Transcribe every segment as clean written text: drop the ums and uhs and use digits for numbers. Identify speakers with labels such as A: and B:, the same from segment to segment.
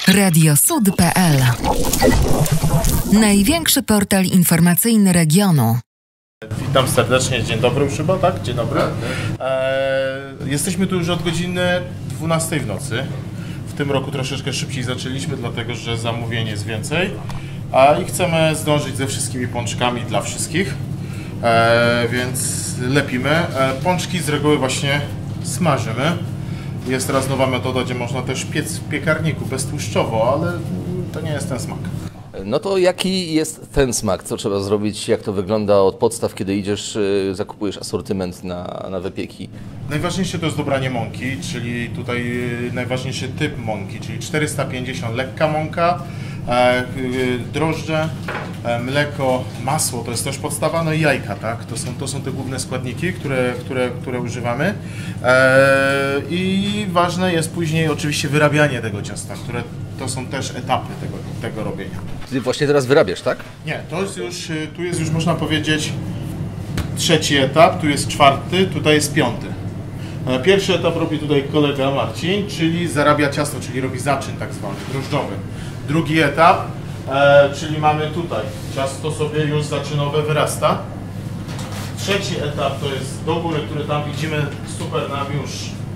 A: Radiosud.pl. Największy portal informacyjny regionu.
B: Witam serdecznie, dzień dobry już chyba, tak? Dzień dobry. Jesteśmy tu już od godziny 12 w nocy. W tym roku troszeczkę szybciej zaczęliśmy, dlatego że zamówień jest więcej. I chcemy zdążyć ze wszystkimi pączkami dla wszystkich. Więc lepimy. Pączki z reguły właśnie smażymy. Jest teraz nowa metoda, gdzie można też piec w piekarniku beztłuszczowo, ale to nie jest ten smak.
C: No to jaki jest ten smak? Co trzeba zrobić? Jak to wygląda od podstaw, kiedy idziesz, zakupujesz asortyment na wypieki?
B: Najważniejsze to jest dobranie mąki, czyli tutaj najważniejszy typ mąki, czyli 450 lekka mąka, drożdże, mleko, masło, to jest też podstawa, no i jajka, tak? To są te główne składniki, które używamy. I ważne jest później oczywiście wyrabianie tego ciasta, to są też etapy tego robienia.
C: Ty właśnie teraz wyrabiasz, tak?
B: Nie, tu jest już można powiedzieć trzeci etap, tu jest czwarty, tutaj jest piąty. Pierwszy etap robi tutaj kolega Marcin, czyli zarabia ciasto, czyli robi zaczyn tak zwany, drożdżowy. Drugi etap, czyli mamy tutaj, ciasto sobie już zaczynowe wyrasta. Trzeci etap to jest do góry, który tam widzimy, super nam już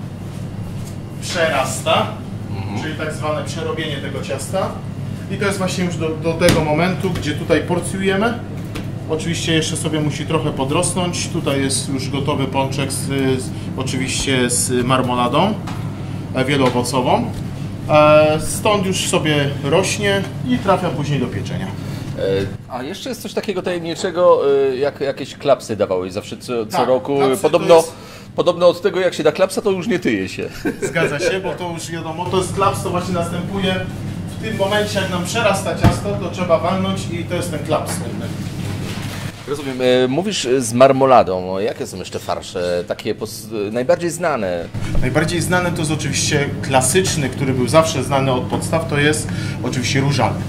B: przerasta, czyli tak zwane przerobienie tego ciasta. I to jest właśnie już do tego momentu, gdzie tutaj porcjujemy. Oczywiście jeszcze sobie musi trochę podrosnąć. Tutaj jest już gotowy pączek oczywiście z marmoladą wieloowocową. Stąd już sobie rośnie i trafia później do pieczenia.
C: A jeszcze jest coś takiego tajemniczego, jak jakieś klapsy dawałeś zawsze co roku. Podobno od tego, jak się da klapsa, to już nie tyje się.
B: Zgadza się, bo to już wiadomo, to jest klaps, to właśnie następuje w tym momencie, jak nam przerasta ciasto, to trzeba walnąć i to jest ten klaps.
C: Rozumiem. Mówisz z marmoladą. Jakie są jeszcze farsze, takie najbardziej znane?
B: Najbardziej znane to jest oczywiście klasyczny, który był zawsze znany od podstaw, to jest oczywiście różany.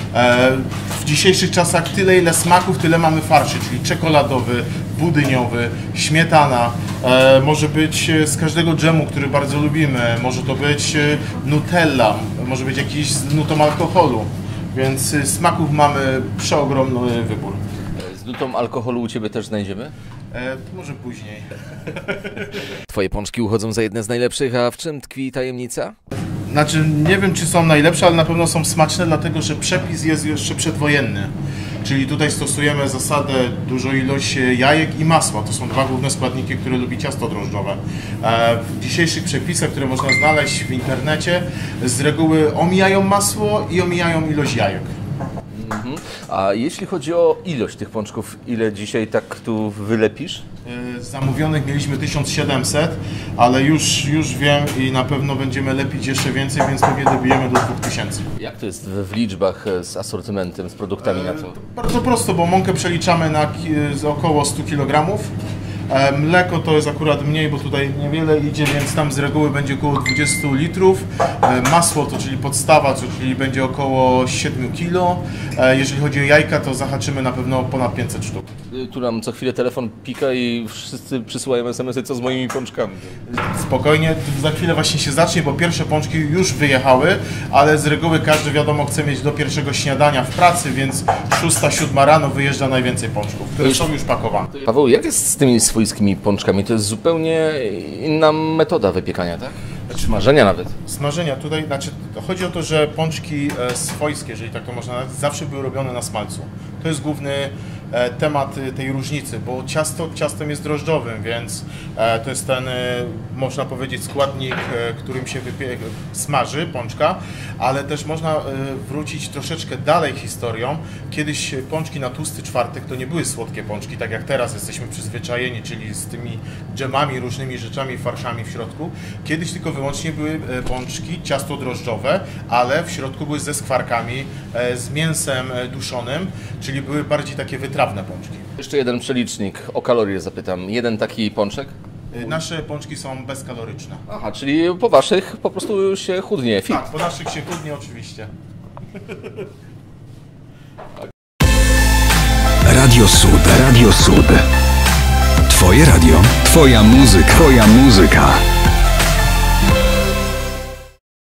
B: W dzisiejszych czasach tyle ile smaków, tyle mamy farszy, czyli czekoladowy, budyniowy, śmietana, może być z każdego dżemu, który bardzo lubimy, może to być nutella, może być jakiś z nutą alkoholu, więc smaków mamy przeogromny wybór.
C: Z nutą alkoholu u Ciebie też znajdziemy?
B: Może później.
C: Twoje pączki uchodzą za jedne z najlepszych, a w czym tkwi tajemnica?
B: Znaczy, nie wiem, czy są najlepsze, ale na pewno są smaczne, dlatego że przepis jest jeszcze przedwojenny. Czyli tutaj stosujemy zasadę dużą ilość jajek i masła. To są dwa główne składniki, które lubi ciasto drożdżowe. W dzisiejszych przepisach, które można znaleźć w internecie, z reguły omijają masło i omijają ilość jajek.
C: A jeśli chodzi o ilość tych pączków, ile dzisiaj tak tu wylepisz?
B: Zamówionych mieliśmy 1700, ale już wiem i na pewno będziemy lepić jeszcze więcej, więc pewnie dobijemy do 2000.
C: Jak to jest w liczbach z asortymentem, z produktami na co?
B: Bardzo prosto, bo mąkę przeliczamy na około 100 kg. Mleko to jest akurat mniej, bo tutaj niewiele idzie, więc tam z reguły będzie około 20 litrów. Masło to czyli podstawa, czyli będzie około 7 kg. Jeżeli chodzi o jajka, to zahaczymy na pewno ponad 500 sztuk.
C: Tu nam co chwilę telefon pika i wszyscy przysyłają SMS-y, co z moimi pączkami.
B: Spokojnie, za chwilę właśnie się zacznie, bo pierwsze pączki już wyjechały, ale z reguły każdy wiadomo chce mieć do pierwszego śniadania w pracy, więc 6-7 rano wyjeżdża najwięcej pączków, które są już pakowane.
C: Paweł, jak jest z tymi swojskimi pączkami? To jest zupełnie inna metoda wypiekania, tak? Smażenia nawet.
B: Smażenia. Tutaj, chodzi o to, że pączki swojskie, jeżeli tak to można nazwać, zawsze były robione na smalcu. To jest główny temat tej różnicy, bo ciastem jest drożdżowym, więc to jest ten, można powiedzieć, składnik, którym się smaży pączka, ale też można wrócić troszeczkę dalej historią. Kiedyś pączki na tłusty czwartek to nie były słodkie pączki, tak jak teraz jesteśmy przyzwyczajeni, czyli z tymi dżemami, różnymi rzeczami, farszami w środku. Kiedyś tylko wyłącznie były pączki, ciasto drożdżowe, ale w środku były ze skwarkami, z mięsem duszonym, czyli były bardziej takie wytrawne pączki.
C: Jeszcze jeden przelicznik, o kalorie zapytam. Jeden taki pączek?
B: Nasze pączki są bezkaloryczne.
C: Aha, czyli po waszych po prostu się chudnie, fit.
B: Tak, po naszych się chudnie oczywiście.
D: Radio Sud. Radio Sud. Twoje radio, twoja muzyka, twoja muzyka.